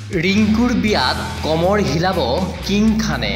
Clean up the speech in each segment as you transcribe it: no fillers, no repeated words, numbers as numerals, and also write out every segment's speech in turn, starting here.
ৰিংকুৰ বিয়াত কমৰ হিলাব কিং খানে।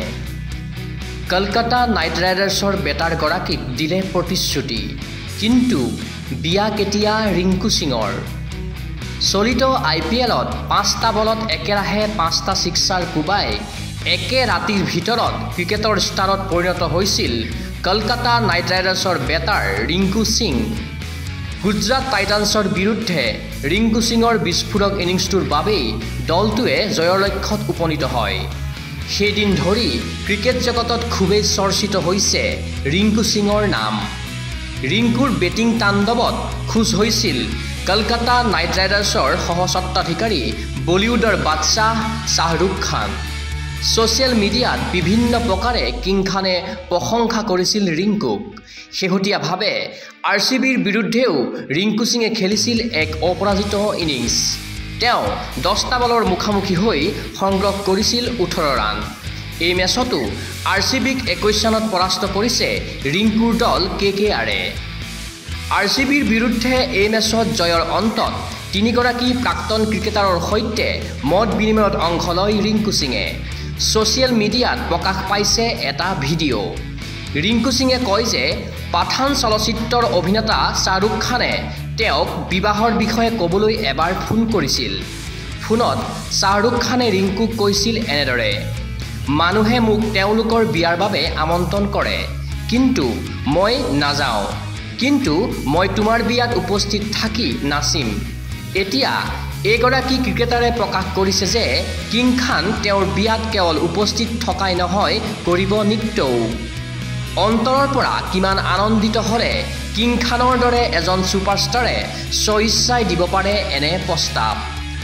কলকাতা নাইট ৰাইডাৰ্ছৰ বেটাৰ গৰাকীক দিলে প্ৰতিশ্ৰুতি, কিন্তু বিয়া কেতিয়া ৰিংকু সিঙৰ? চলিত IPLত 5টা বলত একেৰাহে 5টা ছিক্সাৰ কোবাই একে ৰাতিৰ ভিতৰত ক্ৰিকেটৰ ষ্টাৰত পৰিণত হৈছিল কলকাতা নাইট ৰাইডাৰ্ছৰ বেটাৰ ৰিংকু সিং। গুজৰাট টাইটান্সৰ বিৰুদ্ধে ৰিংকু সিঙৰ বিস্ফোৰক ইনিংছটোৰ বাবেই দলটোৱে জয়ৰ লক্ষ্যত উপনীত হয়। সেইদিন ধৰি ক্ৰিকেট জগতত খুবেই চৰ্চিত হৈছে ৰিংকু সিঙৰ নাম। ৰিংকুৰ বেটিং তাণ্ডৱত খোজ হৈছিল কলকাতা নাইট ৰাইডাৰ্ছৰ সহস্বত্বাধিকাৰী বলিউডৰ বাদশ্বাহ শ্বাহৰুখ খান। ছ'চিয়েল মিডিয়াত বিভিন্ন প্ৰকাৰে কিং খানে প্ৰশংসা কৰিছিল ৰিংকুক। শেহতীয়াভাৱে RCBৰ বিৰুদ্ধেও ৰিংকু সিঙে খেলিছিল এক অপৰাজিত ইনিংছ। তেওঁ 10টা বলৰ মুখামুখি হৈ সংগ্ৰহ কৰিছিল 18 ৰান। এই মেচতো RCBক 21 ৰানত পৰাস্ত কৰিছে ৰিংকুৰ দল KKRে। RCBৰ বিৰুদ্ধে এই মেচত জয়ৰ অন্তত 3গৰাকী প্ৰাক্তন ক্ৰিকেটাৰৰ সৈতে মত বিনিময়ত অংশ লয় ৰিংকু সিঙে। ছ'চিয়েল মিডিয়াত প্ৰকাশ পাইছে এটা ভিডিঅ'। ৰিংকু সিঙে কয় যে পাঠান চলচ্চিত্ৰৰ অভিনেতা শ্বাহৰুখ খানে তেওঁক বিবাহৰ বিষয়ে ক'বলৈ এবাৰ ফোন কৰিছিল। ফোনত শ্বাহৰুখ খানে ৰিংকুক কৈছিল এনেদৰে, মানুহে মোক তেওঁলোকৰ বিয়াৰ বাবে আমন্ত্ৰণ কৰে, কিন্তু মই নাযাওঁ, কিন্তু মই তোমাৰ বিয়াত উপস্থিত থাকি নাচিম। এতিয়া এইগৰাকী ক্ৰিকেটাৰে প্ৰকাশ কৰিছে যে কিং খান তেওঁৰ বিয়াত কেৱল উপস্থিত থকাই নহয়, কৰিব নৃত্যও। অন্তৰৰ পৰা কিমান আনন্দিত হ'লে কিং খানৰ দৰে এজন ছুপাৰষ্টাৰে স্বইচ্ছাই দিব পাৰে এনে প্ৰস্তাৱ।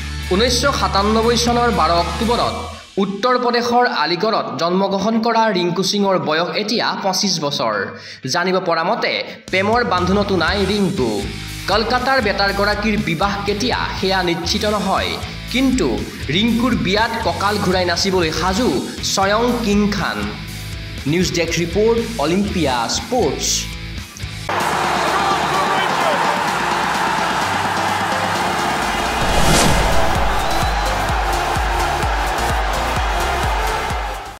1997 চনৰ 12 অক্টোবৰত উত্তৰ প্ৰদেশৰ আলিগড়ত জন্মগ্ৰহণ কৰা ৰিংকু সিঙৰ বয়স এতিয়া 25 বছৰ। জানিব পৰা মতে প্ৰেমৰ বান্ধোনতো নাই ৰিংকু। কলকাতাৰ বেটাৰগৰাকীৰ বিবাহ কেতিয়া সেয়া নিশ্চিত নহয়, কিন্তু ৰিংকুৰ বিয়াত কঁকাল ঘূৰাই নাচিবলৈ সাজু স্বয়ং king Khan. News desk report, Olympia sports.